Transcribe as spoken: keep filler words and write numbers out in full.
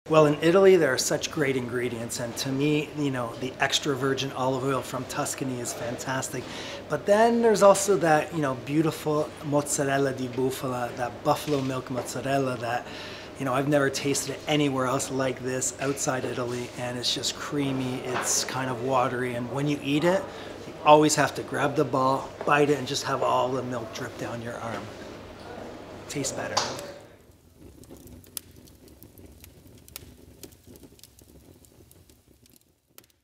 Well, in Italy, there are such great ingredients, and to me, you know, the extra virgin olive oil from Tuscany is fantastic. But then there's also that, you know, beautiful mozzarella di bufala, that buffalo milk mozzarella that, you know, I've never tasted it anywhere else like this outside Italy, and it's just creamy, it's kind of watery, and when you eat it, you always have to grab the ball, bite it, and just have all the milk drip down your arm. Tastes better.